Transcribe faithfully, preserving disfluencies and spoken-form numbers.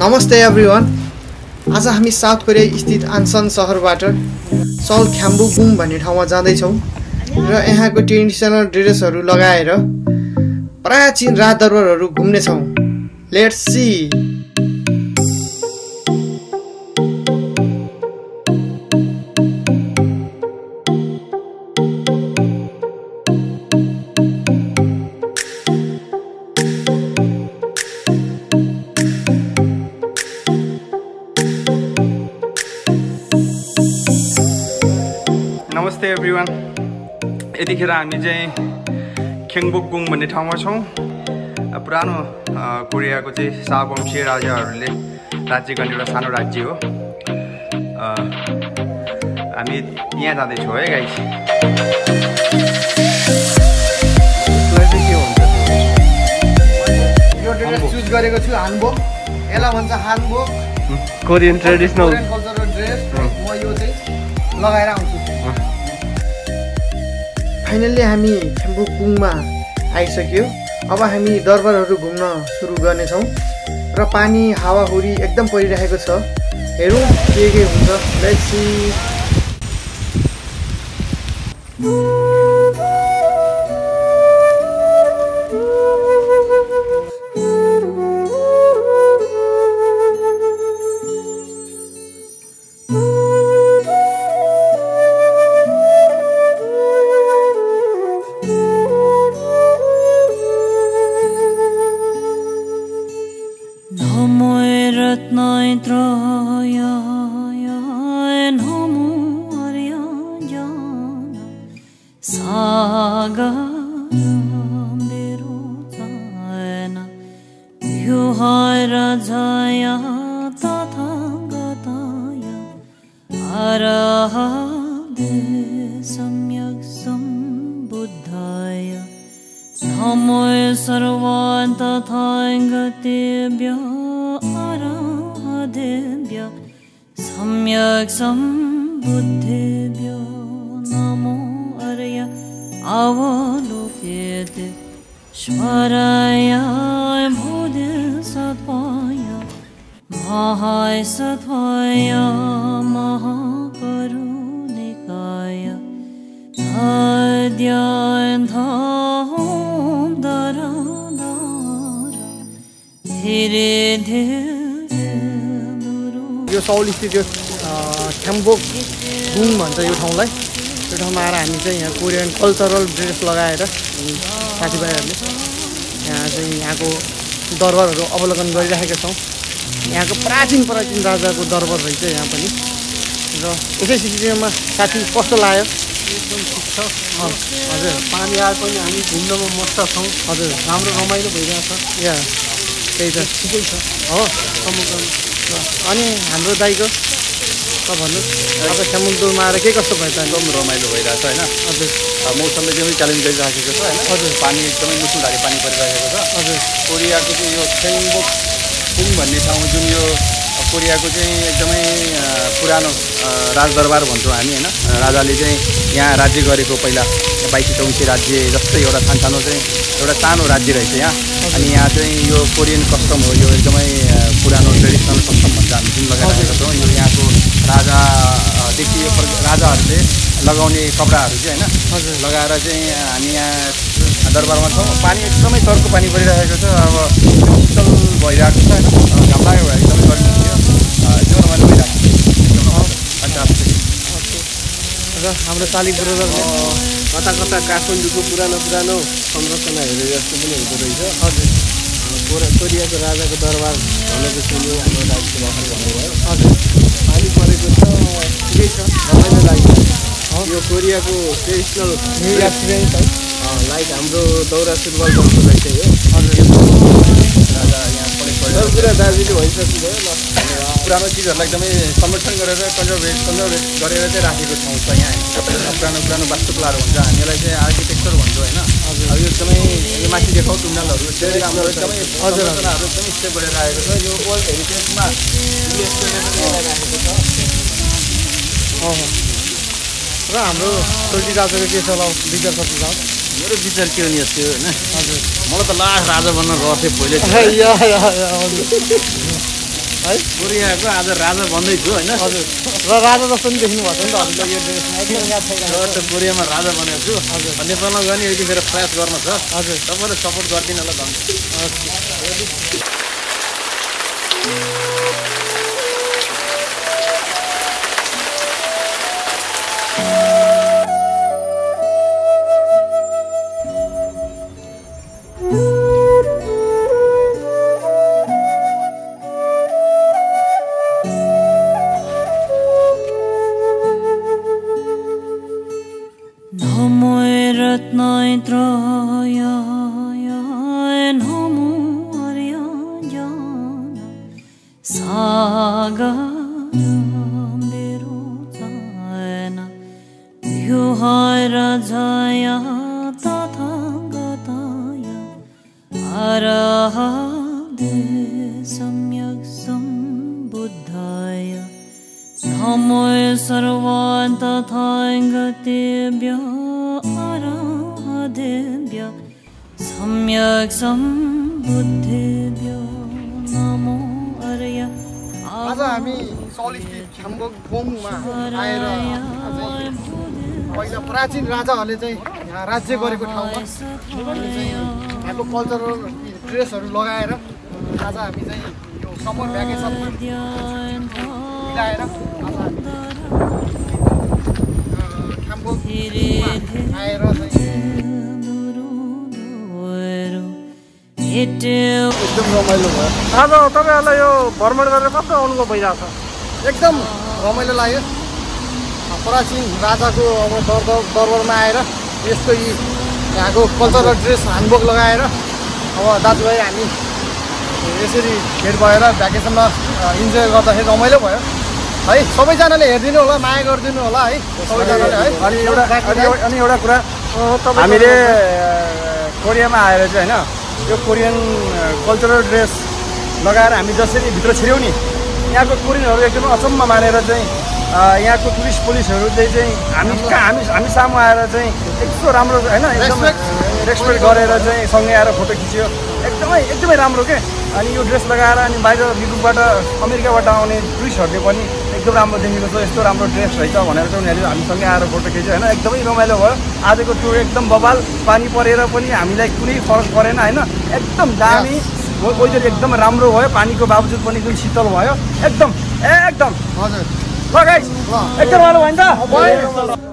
नमस्ते एभ्रिवान। आज हामी साउथ कोरिया स्थित आन्सन सहरबाट सल ख्याम्बुगुङ भन्ने ठाउँमा जाँदैछौँ र यहाँको ट्रेडिसनल ड्रेसहरू लगाएर प्राचीन राजदरबारहरू घुम्नेछौँ। Let's see. नमस्ते एभ्रिवान। यतिखेर हामी चाहिँ ख्याम्बुगुङ भन्ने ठाउँमा छौँ। पुरानो कोरियाको चाहिँ शाहवंशीय राजाहरूले राज्य गर्ने एउटा सानो राज्य हो। हामी यहाँ जाँदैछौँ है गाइस। यो ड्रेस चुज गरेको छु हानबोक। यसलाई भन्छ hanbok, Korean traditional cultural dress. म यो चाहिँ लगाएर आउँछु। फाइनल्ली हामी ख्याम्बुगुङमा आइसक्यो। अब हामी दरबारहरू घुम्न सुरु गर्नेछौँ र पानी हावाहुरी एकदम परिरहेको छ। हेरौँ के के हुन्छ। Let's see. नमो सर्वान्तथाङ्गतेभ्यो अराधेभ्यो सम्यक् सम्बुद्धेभ्यो नमो अर्य अवलोकेते स्वराय बोधिसत्वाय महासत्वाय महाकरुणिकाय अद्यन्त यो सौल स्थित यो ख्याम्बुगुङ भन्छ यो ठाउँलाई। यो ठाउँमा आएर हामी चाहिँ यहाँ कोरियन कल्चरल ड्रेस लगाएर साथीभाइहरूले यहाँ चाहिँ यहाँको दरबारहरू अवलोकन गरिरहेका छौँ। यहाँको प्राचीन प्राचीन राजाको दरबार रहेछ यहाँ पनि। र यसै सिचुएसनमा साथी कस्तो लाग्यो? हजुर, पानी आए पनि हामी घुम्नमा मस्त छौँ। हजुर, राम्रो रमाइलो भइरहेछ। या त्यही त ठिकै छ हो समुद्र। अनि हाम्रो दाइको त भन्नु, अब ख्याम्बुगुङमा आएर के कस्तो भयो त? एकदम रमाइलो भइरहेछ होइन। हजुर, मौसमले एकदमै च्यालेन्ज गरिराखेको छ होइन। हजुर, पानी एकदमै मुसुलधारे पानी परिरहेको छ। हजुर, कोरियाको चाहिँ यो ख्याम्बुगुङ भन्ने ठाउँ जुन यो कोरियाको चाहिँ एकदमै पुरानो राजदरबार भन्छौँ हामी होइन। राजाले चाहिँ यहाँ राज्य गरेको पहिला बाइस चौसी राज्य जस्तै एउटा सानसानो चाहिँ एउटा सानो राज्य रहेछ यहाँ। अनि यहाँ चाहिँ यो कोरियन कस्टम हो। यो एकदमै पुरानो ट्रेडिसनल कस्टम भन्छ हामी जुन लगाइरहेको छौँ। यो यहाँको राजादेखि यो राजाहरूले लगाउने कपडाहरू चाहिँ होइन हजुर लगाएर चाहिँ हामी यहाँ दरबारमा छौँ। पानी एकदमै चर्को पानी परिरहेको छ। अब शीतल भइरहेको छ होइन। घाम लाग्यो भए एकदमै गर्मी हुन्थ्यो। एकदमै रमाइलो भइरहेको छ। र हाम्रो शालिग ब्रदरले कता कता काठमाडौँको पुरानो पुरानो संरचनाहरू जस्तो पनि हुँदो रहेछ। हजुर, कोरियाको राजाको दरबार भनेको सुन्यो हाम्रो राज्य भर्खर भन्नुभयो। हजुर, पानी परेको छ, ठिकै छ, रमाइलो लाग्छ। यो कोरियाको ट्रेडिसनल एक्सपिरियन्स है। लाइक हाम्रो दौरा सुरुवाल जस्तो रहेछ यो। हजुर, राजा यहाँ पढेको सब कुरा दार्जिलिङ भइसक्नु भयो। पुरानो चिजहरूलाई एकदमै संरक्षण गरेर कन्जर्भेट कन्जर्भेट गरेर चाहिँ राखेको ठाउँ छ यहाँ। पुरानो पुरानो वास्तुकलाहरू हुन्छ, हामीलाई चाहिँ आर्किटेक्चर भन्छौँ होइन। अब यो एकदमै यो माथि देखाउ टुन्डालहरू एकदमै राम्रो एकदमै संरचनाहरू एकदमै स्टेप गरेर राखेको छ। यो वर्ल्ड हेरिटेजमा राखेको छ। र हाम्रो सोल्टी राजाको के छ ल विचार कति छ? मेरो विचार के हो नि यस्तो होइन। हजुर, मलाई त लास्ट राजा बन्न रहर थियो पहिले। है कोरियाको आज राजा भन्दैछु होइन हजुर र राजा जस्तो पनि देख्नु भएको नि त हजुरले यो ड्रेसमा एकदम याद र त कोरियामा राजा बनेको छु हजुर नेपालमा गयो भने यतिखेर प्रयास गर्न छ हजुर तपाईँले सपोर्ट गरिदिनु होला धन्यवाद आज हामी सौलिस्थित छ्याम्बोक बोङमा आएर पहिला प्राचीन राजाहरूले चाहिँ यहाँ राज्य गरेको ठाउँमा चाहिँ यहाँको कल्चरल ड्रेसहरू लगाएर आज हामी चाहिँ यो समर भ्याकेसनमा मिलाएर आज छ्याम्बोक आएर एकदम रमाइलो भयो। आज तपाईँहरूलाई यो भ्रमण गरेर कस्तो अनुभव भइरहेको छ? एकदम रमाइलो लाग्यो। प्राचीन राजाको अब दर दरबारमा आएर यस्तो यी यहाँको कल्चरल ड्रेस ह्यान्डबोक लगाएर अब दाजुभाइ हामी यसरी भेट भएर भ्याकेसनमा इन्जोय गर्दाखेरि रमाइलो भयो है। सबैजनाले हेरिदिनु होला, माया गरिदिनु होला है सबैजनाले है। अनि एउटा अनि एउटा कुरा हामीले कोरियामा आएर चाहिँ होइन यो कोरियन कल्चरल ड्रेस लगाएर हामी जसरी भित्र छिर्यौँ नि यहाँको कोरियनहरू एकदमै अचम्म मानेर चाहिँ यहाँको टुरिस्ट पुलिसहरूले चाहिँ हामी कहाँ हामी हामी सामु आएर चाहिँ यस्तो राम्रो होइन एकदम रेस्पेक्ट गरेर चाहिँ सँगै आएर फोटो खिच्यो। एकदमै एकदमै राम्रो के। अनि यो ड्रेस लगाएर अनि बाहिर युरोपबाट अमेरिकाबाट आउने टुरिस्टहरूले पनि एकदम राम्रो देखेको छ, यस्तो राम्रो ड्रेस रहेछ भनेर चाहिँ उनीहरूले हामीसँगै आएर फोटो खिच्यो होइन। एकदमै रमाइलो भयो। आजको टुर एकदम बबाल, पानी परेर पनि हामीलाई कुनै फरक परेन होइन। एकदम दामी वेदर एकदम राम्रो भयो, पानीको बावजुद पनि एकदम शीतल भयो एकदम एकदम। हजुर ल गाइस एकदम राम्रो भयो नि त।